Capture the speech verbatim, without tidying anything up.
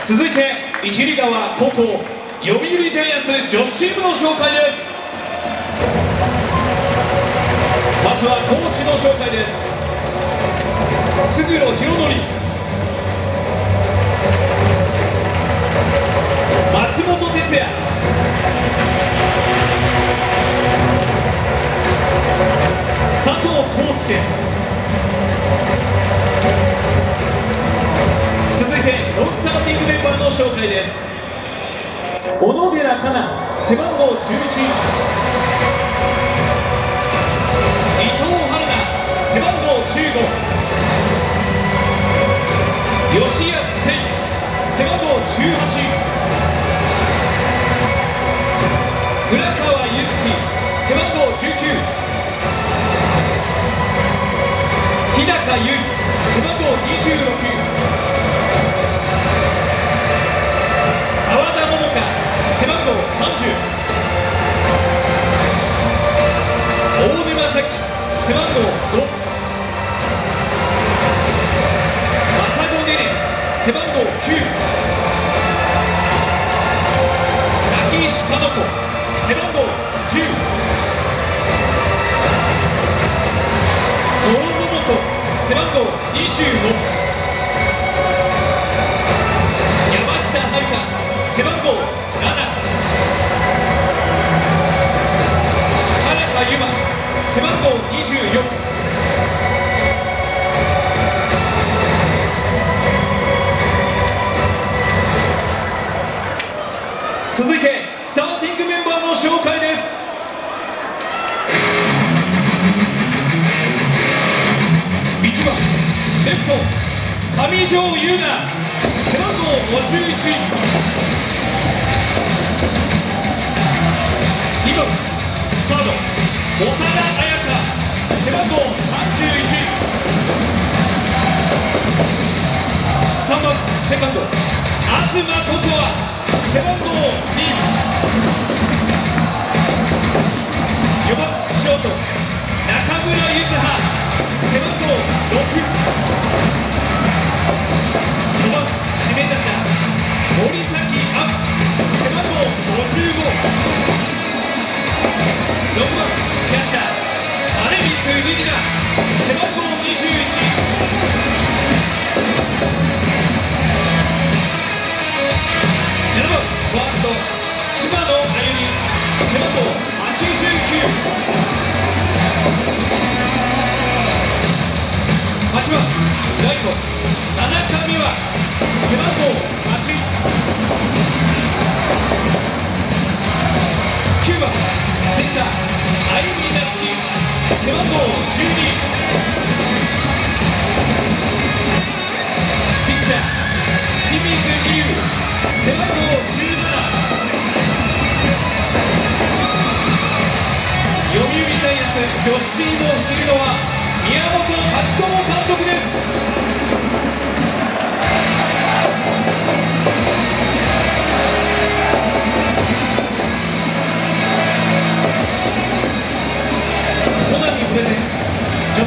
続いて一塁側高校読売ジャイアンツ女子チームの紹介です。まずはコーチの紹介です。勝呂博則、松本哲也、佐藤康介。続いてノンスターティングメンバーの紹介です。小野寺佳奈、背番号じゅういち、伊藤春菜、背番号じゅうご、吉安誠衣、背番号じゅうはち、浦川祐希、背番号じゅうきゅう、日高優衣、背番号にじゅうろく、澤田桃佳、背番号さんじゅう、大沼咲、背番号ご、正子ねね、背番号きゅう、滝石かの子、背番号じゅう、野呂桃子、背番号にじゅうご、山下遥香、背番号なな、原田由真、背番号にじゅうよん、続いてスターティングメンバーの紹介です。いちばんレフト上条優奈、背番号ごじゅういち、にばんサード長田彩香、背番号さんじゅういち、さんばんセカンド東智亜、背番号に、よんばんショート中村柚葉、背番号ろく、